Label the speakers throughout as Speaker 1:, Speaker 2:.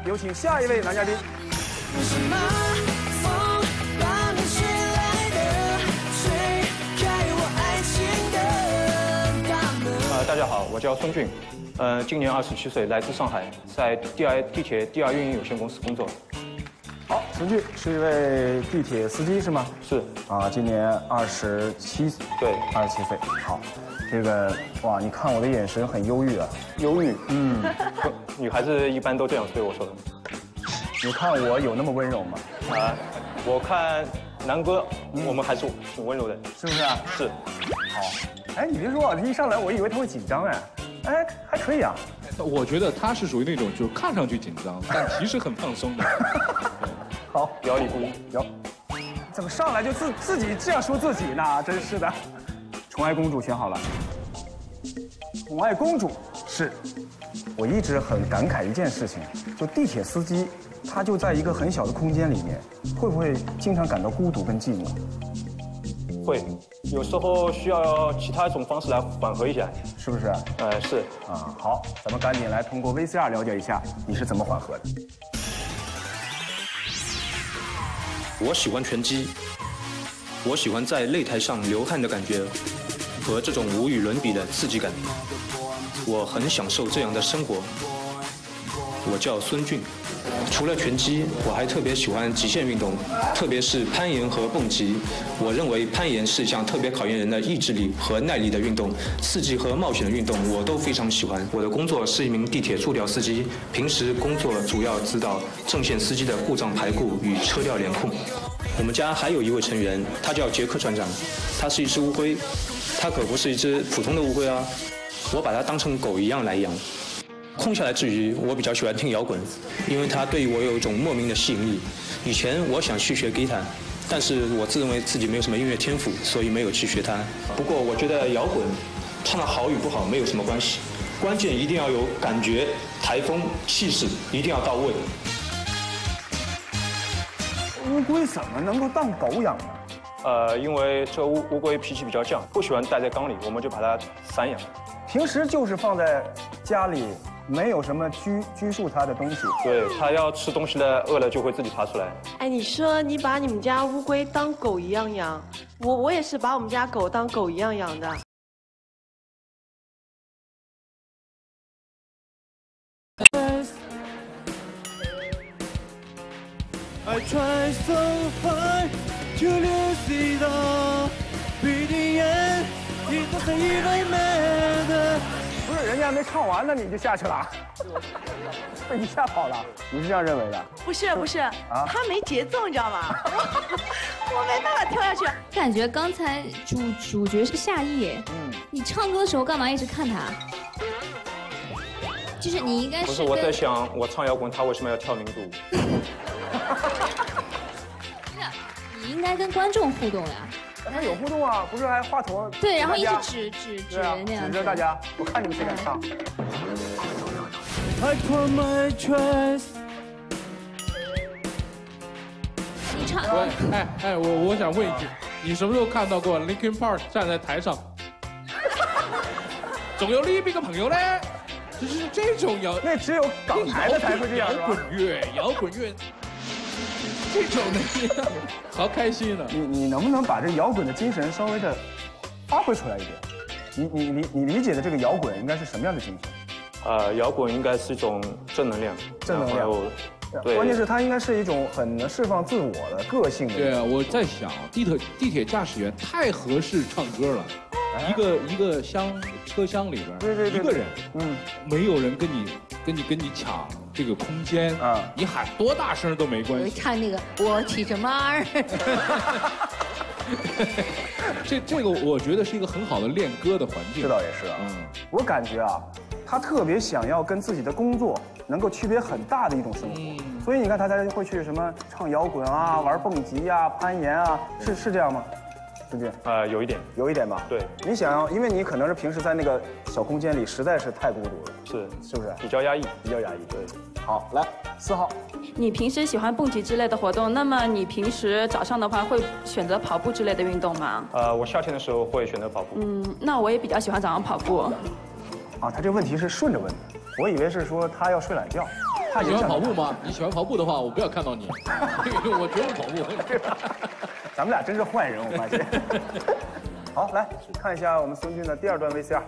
Speaker 1: 有请下一位男嘉宾。
Speaker 2: 为什么风把你吹来的，吹开我爱情的大门？
Speaker 3: 大家好，我叫孙俊，今年27岁，来自上海，在地铁第二运营有限公司工作。
Speaker 1: 好，孙俊是一位地铁司机是吗？
Speaker 3: 是。
Speaker 1: 啊，今年27岁。
Speaker 3: 对
Speaker 1: ，27岁。好，这个哇，你看我的眼神很忧郁啊。
Speaker 3: 忧郁。嗯。女孩子一般都这样对我说的。
Speaker 1: 你看我有那么温柔吗？
Speaker 3: 啊，我看南哥，我们还是挺温柔的，
Speaker 1: 是不是啊？
Speaker 3: 是。
Speaker 1: 好。哎，你别说啊，一上来我以为他会紧张哎，还可以啊。
Speaker 4: 我觉得他是属于那种就看上去紧张，但其实很放松的。
Speaker 1: 好，
Speaker 3: 表里不一。
Speaker 1: 有，怎么上来就自己这样说自己呢？真是的。宠爱公主选好了。宠爱公主是，我一直很感慨一件事情，就地铁司机，他就在一个很小的空间里面，会不会经常感到孤独跟寂寞？
Speaker 3: 会，有时候需要其他一种方式来缓和一下，
Speaker 1: 是不是？
Speaker 3: 是。
Speaker 1: 啊，好，咱们赶紧来通过 VCR 了解一下你是怎么缓和的。
Speaker 5: 我喜欢拳击，我喜欢在擂台上流汗的感觉和这种无与伦比的刺激感，我很享受这样的生活。我叫孙俊，除了拳击，我还特别喜欢极限运动，特别是攀岩和蹦极。我认为攀岩是一项特别考验人的意志力和耐力的运动，刺激和冒险的运动我都非常喜欢。我的工作是一名地铁驻调司机，平时工作主要指导正线司机的故障排固与车辆联控。我们家还有一位成员，他叫杰克船长，他是一只乌龟，他可不是一只普通的乌龟啊，我把它当成狗一样来养。空下来之余，我比较喜欢听摇滚，因为它对我有一种莫名的吸引力。以前我想去学吉他，但是我自认为自己没有什么音乐天赋，所以没有去学它。不过我觉得摇滚唱得好与不好没有什么关系，关键一定要有感觉、台风、气势，一定要到位。
Speaker 1: 乌龟怎么能够当狗养呢？
Speaker 3: 因为这乌龟脾气比较犟，不喜欢待在缸里，我们就把它散养。
Speaker 1: 平时就是放在家里，没有什么拘束它的东西。
Speaker 3: 对，它要吃东西了，饿了就会自己爬出来。
Speaker 6: 哎，你说你把你们家乌龟当狗一样养，我也是把我们家狗当狗一样养的。
Speaker 2: I try so hard to lose it all, but the end it doesn't even matter。
Speaker 1: 不是，人家没唱完呢，你就下去了，被你吓跑了，你是这样认为的？
Speaker 6: 不是，他没节奏，你知道吗？我没办法跳下去。
Speaker 7: 感觉刚才主角是夏意，你唱歌的时候干嘛一直看他？就是你应该是。
Speaker 3: 不是，我在想，我唱摇滚，他为什么要跳民族舞？
Speaker 7: 你应该跟观众互动呀。
Speaker 1: 他有互动啊，不是还话筒？
Speaker 7: 对，然后一直指那样。
Speaker 1: 指着大家，我看你们谁敢唱。
Speaker 2: I put my trust。
Speaker 7: 你唱。
Speaker 4: 我想问一句，你什么时候看到过 Linkin Park 站在台上？总有另一个朋友呢？就是这种
Speaker 1: 那只有港台的才会这样，
Speaker 4: 摇滚乐。这种的，好开心呢！
Speaker 1: 你能不能把这摇滚的精神稍微的发挥出来一点？你理解的这个摇滚应该是什么样的精神？
Speaker 3: 摇滚应该是一种正能量。
Speaker 1: 正能量。对，关键是它应该是一种很能释放自我的个性的。
Speaker 4: 对啊，我在想，地铁驾驶员太合适唱歌了。一个车厢里边，
Speaker 1: 对，
Speaker 4: 一个人，没有人跟你抢这个空间啊，你喊多大声都没关系。
Speaker 7: 唱那个我骑着马儿。
Speaker 4: 这个我觉得是一个很好的练歌的环境。
Speaker 1: 这倒也是啊，我感觉啊，他特别想要跟自己的工作能够区别很大的一种生活，所以你看他才会去什么唱摇滚啊、玩蹦极啊、攀岩啊，是这样吗？对不对？有一点吧。
Speaker 3: 对，
Speaker 1: 你想要，因为你可能是平时在那个小空间里实在是太孤独了，是不是？
Speaker 3: 比较压抑。
Speaker 1: 对。好，来4号。
Speaker 8: 你平时喜欢蹦极之类的活动，那么你平时早上的话会选择跑步之类的运动吗？
Speaker 3: 我夏天的时候会选择跑步。
Speaker 8: 那我也比较喜欢早上跑步。
Speaker 1: 啊，他这个问题是顺着问的，我以为是说他要睡懒觉。 怕
Speaker 4: 你喜欢跑步吗？你喜欢跑步的话，我不要看到你，因为我绝不跑步。
Speaker 1: 咱们俩真是坏人，我发现。好，来看一下我们孙俊的第2段 VCR。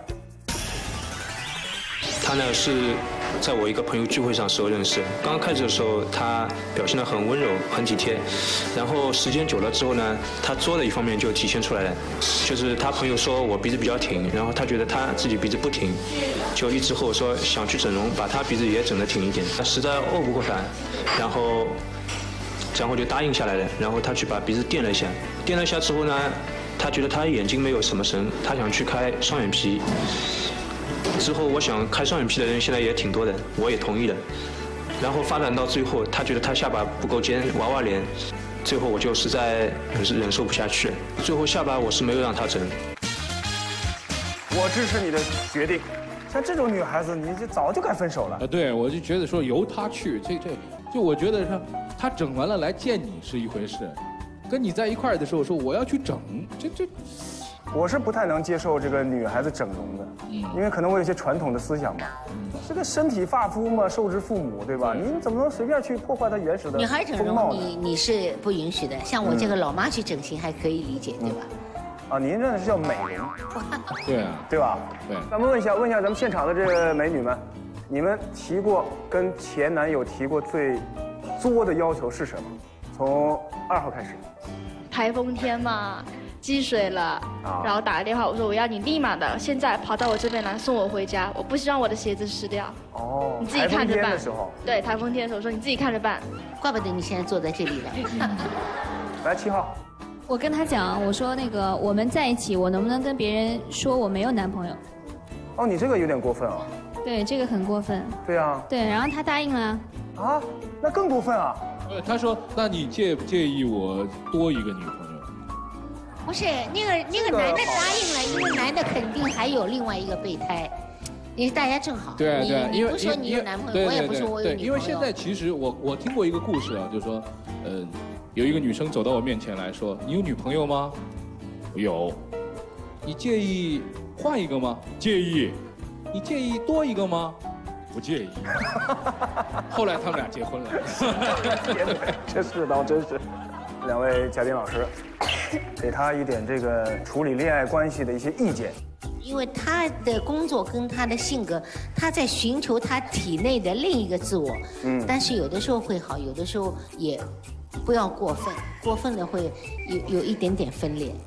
Speaker 5: 他呢是在我一个朋友聚会上时候认识。刚刚开始的时候，他表现得很温柔、很体贴。然后时间久了之后呢，他作的一方面就体现出来了。就是他朋友说我鼻子比较挺，然后他觉得他自己鼻子不挺，就一直和我说想去整容，把他鼻子也整得挺一点。他实在拗不过他，然后就答应下来了。然后他去把鼻子垫了一下，垫了一下之后呢，他觉得他眼睛没有什么神，他想去开双眼皮。之后，我想开双眼皮的人现在也挺多的，我也同意了。然后发展到最后，他觉得他下巴不够尖，娃娃脸。最后我就实在忍受不下去了。最后下巴我是没有让他整。
Speaker 1: 我支持你的决定。像这种女孩子，你就早就该分手了。
Speaker 4: 对，我就觉得说由她去，就我觉得说，她整完了来见你是一回事，跟你在一块儿的时候说我要去整，这。
Speaker 1: 我是不太能接受这个女孩子整容的，因为可能我有些传统的思想嘛。这个身体发肤嘛，受之父母，对吧？你怎么能随便去破坏她原始的
Speaker 9: 女孩整容你是不允许的，像我这个老妈去整形还可以理解，对吧？
Speaker 1: 啊，您这是叫美容，
Speaker 4: 对啊，
Speaker 1: 对吧？
Speaker 4: 对。
Speaker 1: 咱们问一下咱们现场的这个美女们，你们提过跟前男友提过最作的要求是什么？从2号开始。
Speaker 10: 台风天嘛。积水了，然后打个电话，我说我要你立马的，现在跑到我这边来送我回家，我不希望我的鞋子湿掉。哦，你自己看着办。台风天的时候。对，台风天的时候，我说你自己看着办。
Speaker 9: 怪不得你现在坐在这里了。
Speaker 1: 来7号。
Speaker 7: 我跟他讲，我说那个我们在一起，我能不能跟别人说我没有男朋友？
Speaker 1: 哦，你这个有点过分啊。
Speaker 7: 对，这个很过分。
Speaker 1: 对啊。
Speaker 7: 对，然后他答应了。
Speaker 1: 啊，那更过分啊。
Speaker 4: 他说，那你介不介意我多一个女朋友？
Speaker 9: 不是那个男的答应了，因为男的肯定还有另外一个备胎，因为大家正好。
Speaker 4: 对对，
Speaker 9: 你不说你有男朋友，我也不说我有女朋友。
Speaker 4: 因为现在其实我听过一个故事啊，就是说，有一个女生走到我面前来说：“你有女朋友吗？”有。你介意换一个吗？介意。你介意多一个吗？不介意。后来他们俩结婚了。
Speaker 1: 这世道真是。2位嘉宾老师，给他一点这个处理恋爱关系的一些意见。
Speaker 9: 因为他的工作跟他的性格，他在寻求他体内的另一个自我。但是有的时候会好，有的时候也不要过分，过分了会有一点点分裂。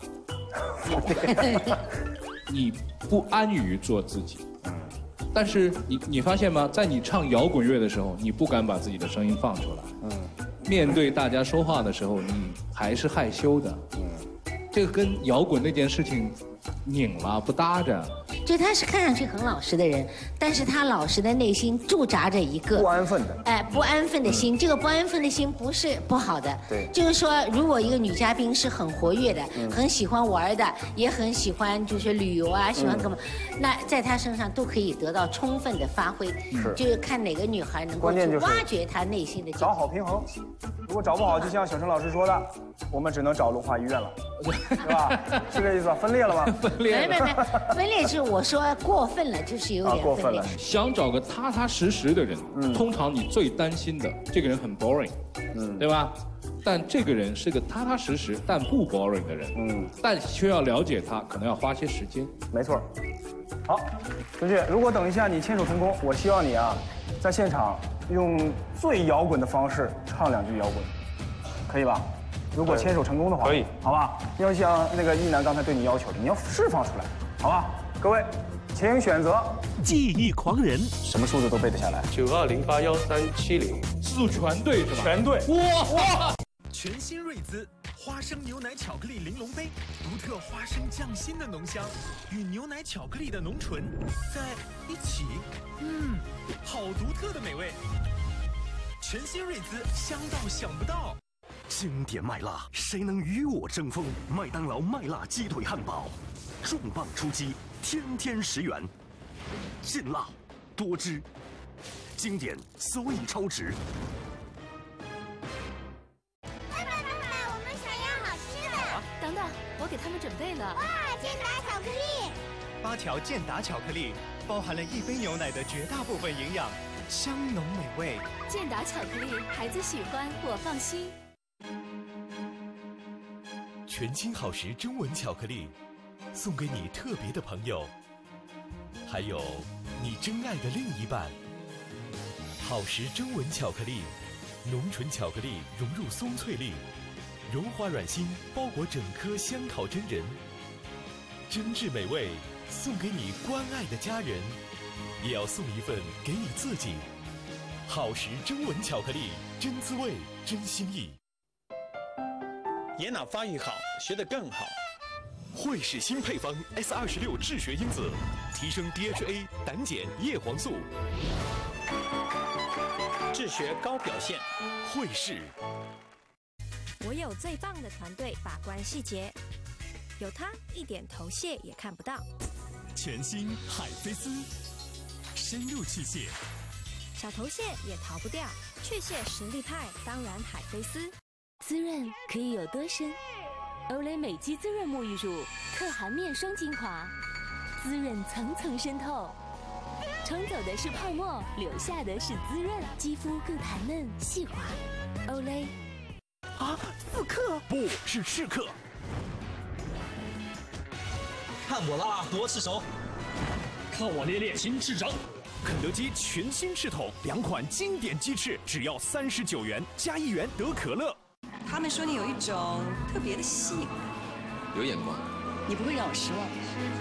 Speaker 4: 你不安于做自己。但是你发现吗？在你唱摇滚乐的时候，你不敢把自己的声音放出来。面对大家说话的时候，你还是害羞的。这个跟摇滚那件事情拧了，不搭着。
Speaker 9: 就他是看上去很老实的人，但是他老实的内心驻扎着一个
Speaker 1: 不安分的，
Speaker 9: 不安分的心。这个不安分的心不是不好的，
Speaker 1: 对，
Speaker 9: 就是说，如果一个女嘉宾是很活跃的，很喜欢玩的，也很喜欢就是旅游啊，喜欢干嘛，那在她身上都可以得到充分的发挥。就是看哪个女孩能够去挖掘她内心的。
Speaker 1: 找好平衡，如果找不好，就像小陈老师说的，我们只能找龙华医院了，是吧？是这意思吧？分裂了吗？
Speaker 4: 分裂。
Speaker 9: 没，分裂是我说过分了，就是有点分裂。
Speaker 4: 想找个踏踏实实的人，通常你最担心的这个人很 boring，对吧？但这个人是个踏踏实实但不 boring 的人，但却要了解他，可能要花些时间。
Speaker 1: 没错。好，孙俊，如果等一下你牵手成功，我希望你啊，在现场用最摇滚的方式唱2句摇滚，可以吧？如果牵手成功的话，
Speaker 3: 可以，
Speaker 1: 好吧？要像那个一男刚才对你要求的，你要释放出来，好吧？各位，请选择。
Speaker 11: 记忆狂人，
Speaker 1: 什么数字都背得下来。
Speaker 5: 92081370，
Speaker 4: 字数全对是吧？
Speaker 1: 全对。
Speaker 11: 哇！全新瑞姿花生牛奶巧克力玲珑杯，独特花生酱心的浓香与牛奶巧克力的浓醇在一起，好独特的美味。全新瑞姿，香到想不到。经典麦辣，谁能与我争锋？麦当劳麦辣鸡腿汉堡，重磅出击，天天10元，劲辣多汁，经典所以超值。
Speaker 12: 我们想要好吃的。
Speaker 13: 等等，我给他们准备了。
Speaker 12: 哇，健达巧克力！
Speaker 11: 8条健达巧克力包含了1杯牛奶的绝大部分营养， 香浓美味。
Speaker 13: 健达巧克力，孩子喜欢，我放心。
Speaker 11: 全新好时中文巧克力，送给你特别的朋友，还有你真爱的另一半。好时中文巧克力，浓醇巧克力融入松脆粒，融化软心，包裹整颗香烤真仁，真挚美味，送给你关爱的家人，也要送一份给你自己。好时中文巧克力，真滋味，真心意。
Speaker 14: 眼脑发育好，学得更好。
Speaker 11: 惠氏新配方 S26治学因子，提升 DHA、胆碱、叶黄素，
Speaker 14: 治学高表现。
Speaker 11: 惠氏。
Speaker 15: 我有最棒的团队把关细节，有它一点头屑也看不到。
Speaker 11: 全新海飞丝，深入去屑，
Speaker 15: 小头屑也逃不掉，去屑实力派，当然海飞丝。
Speaker 16: 滋润可以有多深？欧蕾美肌滋润沐浴乳，特含面霜精华，滋润层层渗透，冲走的是泡沫，留下的是滋润，肌肤更弹嫩细滑。欧蕾。
Speaker 11: 啊，刺客？不是刺客。
Speaker 17: 看我啦，多刺手！看我练练新翅掌。
Speaker 11: 肯德基全新翅桶，2款经典鸡翅，只要39元，加1元得可乐。
Speaker 18: 他们说你有一种特别的细腻，
Speaker 19: 有眼光，
Speaker 18: 你不会让我失望。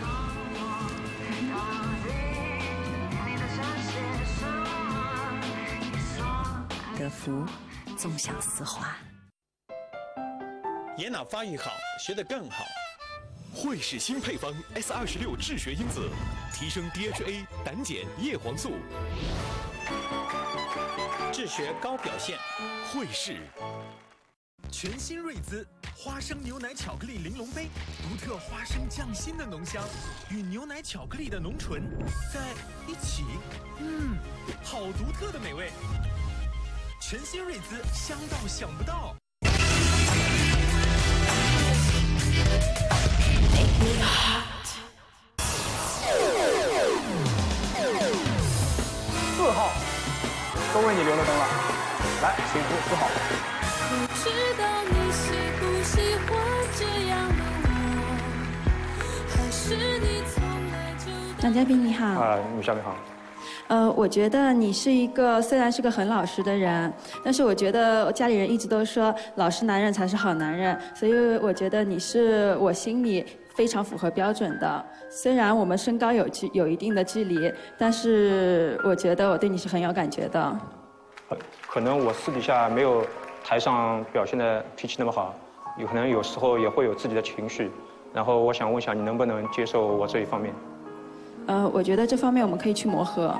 Speaker 18: 德芙，纵享丝滑。
Speaker 14: 眼脑发育好，学得更好。
Speaker 11: 惠氏新配方 S26治学因子，提升 DHA、胆碱、叶黄素，
Speaker 14: 治学高表现。
Speaker 11: 惠氏。 全新瑞姿花生牛奶巧克力玲珑杯，独特花生酱心的浓香与牛奶巧克力的浓醇在一起，好独特的美味。全新瑞姿，香到想不到。
Speaker 1: 4号都为你留了灯了，来，请出4号。
Speaker 20: 不知道你喜不喜欢这样的我，还是你从来就……
Speaker 3: 男嘉宾你
Speaker 20: 好。
Speaker 3: 女嘉宾好。
Speaker 8: 我觉得你是一个虽然是个很老实的人，但是我觉得家里人一直都说老实男人才是好男人，所以我觉得你是我心里非常符合标准的。虽然我们身高有一定的距离，但是我觉得我对你是很有感觉的。
Speaker 3: 可能我私底下没有台上表现的脾气那么好，有可能有时候也会有自己的情绪，然后我想问一下你能不能接受我这一方面？
Speaker 8: 我觉得这方面我们可以去磨合。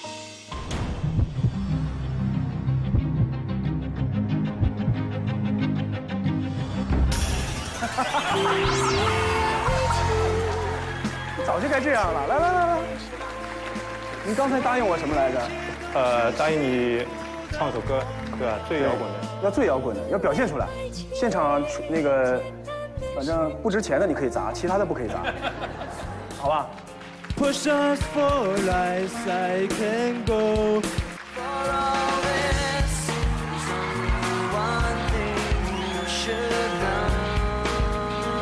Speaker 1: 早就该这样了，来，你刚才答应我什么来着？
Speaker 3: 答应你唱首歌，最摇滚的，
Speaker 1: 要最摇滚的，要表现出来。现场那个，反正不值钱的你可以砸，其他的不可以砸，好吧
Speaker 2: ？Push us for life, I can go. For all this, there's only one thing you should know.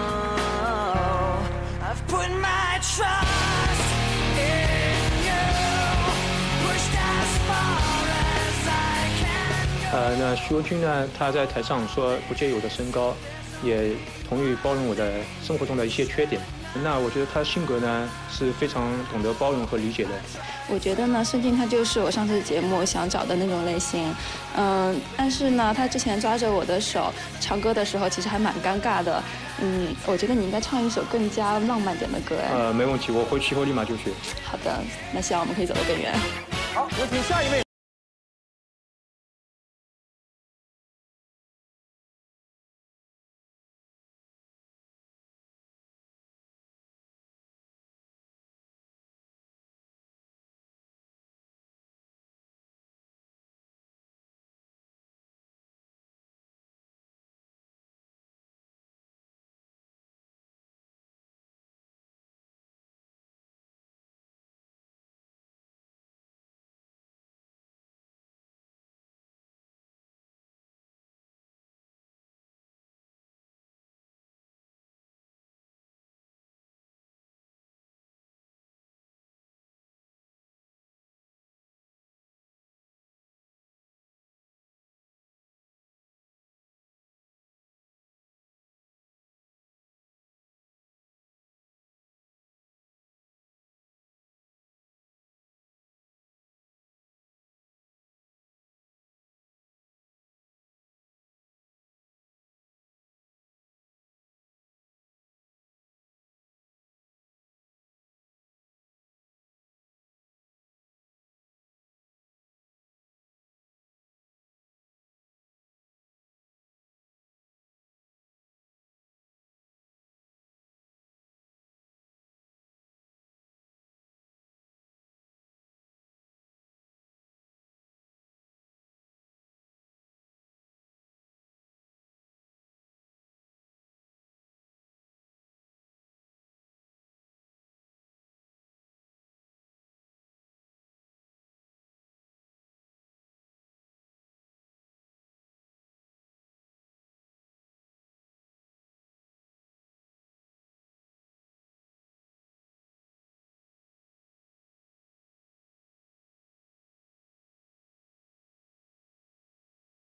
Speaker 2: I've put my trust in you, pushed as far as I can go.
Speaker 3: 那徐文君呢？他在台上说不介意我的身高，也同意包容我的生活中的一些缺点。那我觉得他性格呢是非常懂得包容和理解的。
Speaker 8: 我觉得呢，盛俊他就是我上次节目想找的那种类型，但是呢，他之前抓着我的手唱歌的时候，其实还蛮尴尬的。我觉得你应该唱一首更加浪漫点的歌哎。
Speaker 3: 没问题，我回去以后立马就去。
Speaker 8: 好的，那希望我们可以走得更远。
Speaker 1: 好，有请下一位